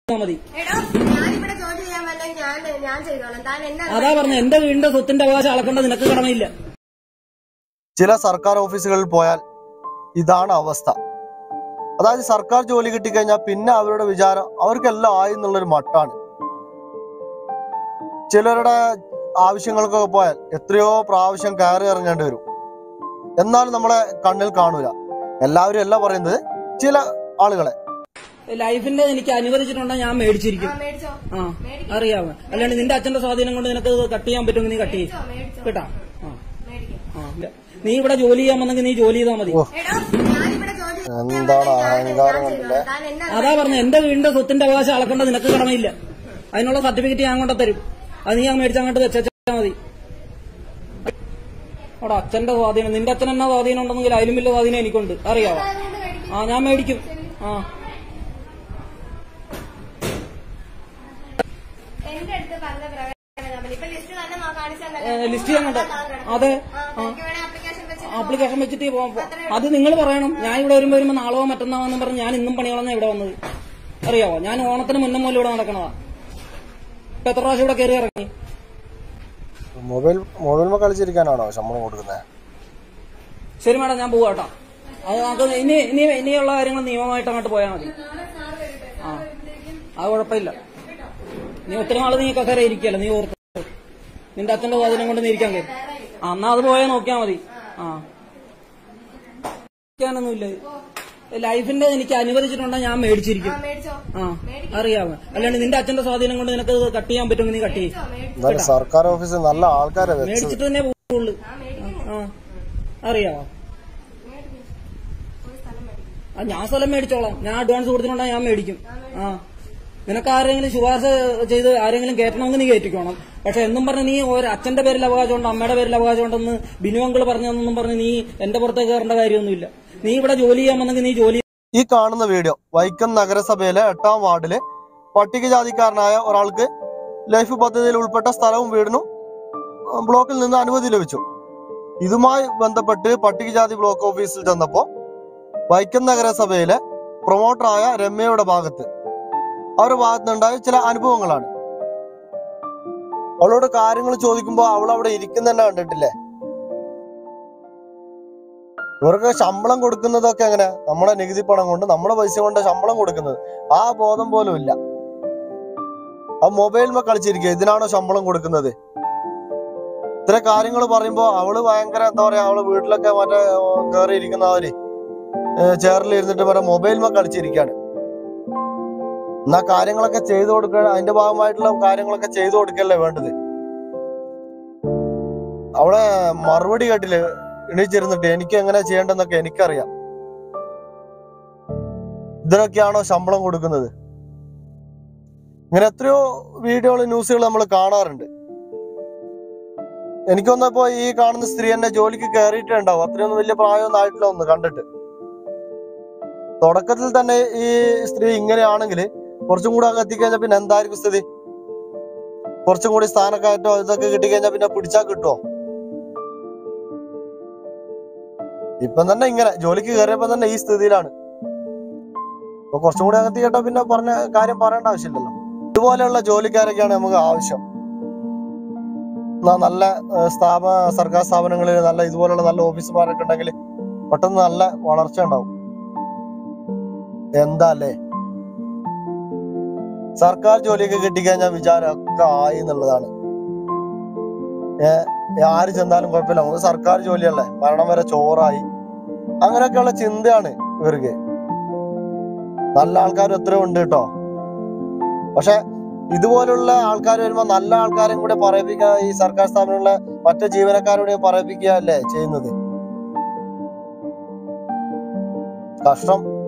മതി. അതാ പറഞ്ഞ എന്റെ വീടിന്റെ സ്വത്തിന്റെ അവകാശം അളക്കേണ്ട നിനക്ക് കടമയില്ല. ചില സർക്കാർ ഓഫീസുകളിൽ പോയാൽ ഇതാണ് അവസ്ഥ. അതായത് സർക്കാർ ജോലി കിട്ടിക്കഴിഞ്ഞാൽ പിന്നെ അവരുടെ വിചാരം അവർക്കെല്ലാം ആയി എന്നുള്ളൊരു മട്ടാണ്. ചിലരുടെ ആവശ്യങ്ങൾക്കൊക്കെ പോയാൽ എത്രയോ പ്രാവശ്യം കയറി ഇറങ്ങേണ്ടി വരും. എന്നാലും നമ്മളെ കണ്ണിൽ കാണൂല. എല്ലാവരും അല്ല പറയുന്നത്, ചില ആളുകളെ. ലൈഫിന്റെ എനിക്ക് അനുവദിച്ചിട്ടുണ്ടെങ്കിൽ ഞാൻ മേടിച്ചിരിക്കും. അറിയാമോ? അല്ലാണ്ട് നിന്റെ അച്ഛന്റെ സ്വാധീനം കൊണ്ട് നിനക്ക് കട്ട് ചെയ്യാൻ പറ്റുമെങ്കിൽ നീ കട്ട് ചെയ്യും കേട്ടാ. നീ ഇവിടെ ജോലി ചെയ്യാൻ വന്നെങ്കിൽ നീ ജോലി ചെയ്താൽ മതി. എന്താണ് അഹങ്കാരം കണ്ടില്ലേ? അതാ പറഞ്ഞ എന്റെ വീടിന്റെ സ്വത്തിന്റെ അവകാശം അളക്കേണ്ട നിനക്ക് കടമയില്ല. അതിനുള്ള സർട്ടിഫിക്കറ്റ് ഞാൻ കൊണ്ട് തരും. അത് നീ മേടിച്ചങ്ങോട്ട് വെച്ചാൽ മതി. അവിടെ അച്ഛന്റെ സ്വാധീനം, നിന്റെ അച്ഛൻ എന്നാ സ്വാധീനം ഉണ്ടെങ്കിൽ അതിലും വലിയ സ്വാധീനം എനിക്കുണ്ട്. അറിയാവോ? ഞാൻ മേടിക്കും. ലിസ്റ്റ് ചെയ്യാനുണ്ട്. അതെ, ആപ്ലിക്കേഷൻ വെച്ചിട്ട് അത് നിങ്ങൾ പറയണം. ഞാൻ ഇവിടെ വരുമ്പോ നാളോ മറ്റന്നാന്ന് പറഞ്ഞ് ഞാൻ ഇന്നും പണികളാണ് ഇവിടെ വന്നത്. അറിയാവോ? ഞാൻ ഓണത്തിന് മുന്നേ മൂലം ഇവിടെ നടക്കണതാ. ഇപ്പൊ എത്ര പ്രാവശ്യം ഇവിടെ കയറി ഇറങ്ങി. മൊബൈൽ കളിച്ചിരിക്കാനാണോ ശമ്പളം കൊടുക്കുന്നത്? ശരി മാഡം, ഞാൻ പോവാട്ടോ. അത് നമുക്ക് ഇനിയുള്ള കാര്യങ്ങൾ നിയമമായിട്ട് അങ്ങോട്ട് പോയാൽ മതി. അത് കുഴപ്പമില്ല. നീ ഒത്തിരി നാള് നീ കസേര ഇരിക്കല്ല. നീ ഓർത്ത് നിന്റെ അച്ഛന്റെ സ്വാധീനം കൊണ്ട് നീ ഇരിക്കാൻ കഴിയും. എന്നാ അത് പോയാൽ നോക്കിയാ മതി. ൊന്നുമില്ല. ലൈഫിന്റെ എനിക്ക് അനുവദിച്ചിട്ടുണ്ടെങ്കിൽ ഞാൻ മേടിച്ചിരിക്കും. അറിയാമോ? അല്ലാണ്ട് നിന്റെ അച്ഛന്റെ സ്വാധീനം കൊണ്ട് നിനക്ക് കട്ട് ചെയ്യാൻ പറ്റുമെങ്കിൽ നീ കട്ട് ചെയ്യും. സർക്കാർ ഓഫീസിൽ നല്ല ആൾക്കാരെ മേടിച്ചിട്ട് തന്നെ പോകുള്ളൂ. അറിയാമോ? ഞാൻ സ്ഥലം മേടിച്ചോളാം. ഞാൻ അഡ്വാൻസ് കൊടുത്തിട്ടുണ്ടെങ്കിൽ ഞാൻ മേടിക്കും. നിനക്ക് ആരെങ്കിലും ശുപാർശ ചെയ്ത് ആരെങ്കിലും കയറ്റണമെങ്കിൽ നീ കയറ്റിക്കോണം. പക്ഷെ എന്നും പറഞ്ഞ് നീ ഒരു അച്ഛന്റെ പേരിൽ അവകാശമുണ്ട്, അമ്മയുടെ പേരിൽ അവകാശമുണ്ടെന്ന് ബിനുവങ്കിള് പറഞ്ഞെന്നും പറഞ്ഞ് നീ എന്റെ പുറത്തേക്ക് കയറേണ്ട കാര്യമൊന്നുമില്ല. നീ ഇവിടെ ജോലി ചെയ്യാൻ വന്നെങ്കിൽ നീ ജോലി. ഈ കാണുന്ന വീഡിയോ വൈക്കം നഗരസഭയിലെ 8ാം വാർഡിലെ പട്ടികജാതിക്കാരനായ ഒരാൾക്ക് ലൈഫ് പദ്ധതിയിൽ ഉൾപ്പെട്ട സ്ഥലവും വീടിനും ബ്ലോക്കിൽ നിന്ന് അനുമതി ലഭിച്ചു. ഇതുമായി ബന്ധപ്പെട്ട് പട്ടികജാതി ബ്ലോക്ക് ഓഫീസിൽ ചെന്നപ്പോ വൈക്കം നഗരസഭയിലെ പ്രൊമോട്ടറായ രമ്യയുടെ അവരുടെ ഭാഗത്തുനിന്നുണ്ടായ ചില അനുഭവങ്ങളാണ്. അവളോട് കാര്യങ്ങൾ ചോദിക്കുമ്പോ അവൾ അവിടെ ഇരിക്കുന്ന തന്നെ കണ്ടിട്ടില്ലേ. ഇവർക്ക് ശമ്പളം കൊടുക്കുന്നതൊക്കെ എങ്ങനെ? നമ്മുടെ നികുതി പണം കൊണ്ട്, നമ്മുടെ പൈസ കൊണ്ട് ശമ്പളം കൊടുക്കുന്നത്. ആ ബോധം പോലും ഇല്ല. ആ മൊബൈലിൽ കളിച്ചിരിക്കുക. ഇതിനാണോ ശമ്പളം കൊടുക്കുന്നത്? ഇത്ര കാര്യങ്ങൾ പറയുമ്പോ അവള് ഭയങ്കര എന്താ പറയാ, അവള് വീട്ടിലൊക്കെ മറ്റേ കയറി ഇരിക്കുന്നവര് ചെയറിൽ ഇരുന്നിട്ട് മറ്റേ മൊബൈലിൽ കളിച്ചിരിക്കുകയാണ്. എന്നാ കാര്യങ്ങളൊക്കെ ചെയ്തു കൊടുക്കുക. അതിന്റെ ഭാഗമായിട്ടുള്ള കാര്യങ്ങളൊക്കെ ചെയ്തു കൊടുക്കല്ലേ വേണ്ടത്. അവളെ മറുപടി കേട്ടില്ലേ എണീച്ചിരുന്നിട്ട്, എനിക്ക് എങ്ങനെ ചെയ്യേണ്ടെന്നൊക്കെ എനിക്കറിയാം. ഇതിനൊക്കെയാണോ ശമ്പളം കൊടുക്കുന്നത്? ഇങ്ങനെ എത്രയോ വീഡിയോകൾ, ന്യൂസുകൾ നമ്മൾ കാണാറുണ്ട്. എനിക്കൊന്നപ്പോ ഈ കാണുന്ന സ്ത്രീ എന്നെ ജോലിക്ക് കയറിയിട്ടേ ഉണ്ടാവും. അത്രയൊന്നും വലിയ പ്രായമൊന്നും ആയിട്ടില്ല ഒന്ന് കണ്ടിട്ട്. തുടക്കത്തിൽ തന്നെ ഈ സ്ത്രീ ഇങ്ങനെയാണെങ്കിൽ കുറച്ചും കൂടെ അങ്ങ് എത്തിക്കഴിഞ്ഞാൽ പിന്നെ എന്തായിരിക്കും സ്ഥിതി? കുറച്ചും കൂടി സ്ഥാനക്കയറ്റോ ഇതൊക്കെ കിട്ടിക്കഴിഞ്ഞാൽ പിന്നെ പിടിച്ചാൽ കിട്ടുമോ? ഇപ്പം തന്നെ ഇങ്ങനെ ജോലിക്ക് കയറിയപ്പോ തന്നെ ഈ സ്ഥിതിയിലാണ്. അപ്പൊ കുറച്ചും കൂടി അകത്തി കേട്ടോ പിന്നെ പറഞ്ഞ കാര്യം പറയേണ്ട ആവശ്യമില്ലല്ലോ. ഇതുപോലെയുള്ള ജോലിക്കാരൊക്കെയാണ് നമുക്ക് ആവശ്യം. നല്ല സർക്കാർ സ്ഥാപനങ്ങളിൽ നല്ല ഇതുപോലുള്ള നല്ല ഓഫീസർമാരൊക്കെ ഉണ്ടെങ്കിൽ പെട്ടെന്ന് നല്ല വളർച്ച ഉണ്ടാവും. എന്താ അല്ലേ? സർക്കാർ ജോലിയൊക്കെ കിട്ടിക്കഴിഞ്ഞാൽ വിചാരമൊക്കെ ആയി എന്നുള്ളതാണ്. ആര് ചെന്നാലും കുഴപ്പമില്ല, നമുക്ക് സർക്കാർ ജോലിയല്ലേ, മരണം വരെ ചോറായി, അങ്ങനെയൊക്കെയുള്ള ചിന്തയാണ് ഇവർക്ക്. നല്ല ആൾക്കാർ എത്രയോ ഉണ്ട് കേട്ടോ. പക്ഷെ ഇതുപോലുള്ള ആൾക്കാർ വരുമ്പോ നല്ല ആൾക്കാരെയും കൂടെ പറയിപ്പിക്കുക, ഈ സർക്കാർ സ്ഥാപനങ്ങളിലെ മറ്റു ജീവനക്കാരോടെ പറയിപ്പിക്കുക അല്ലേ ചെയ്യുന്നത്. കഷ്ടം.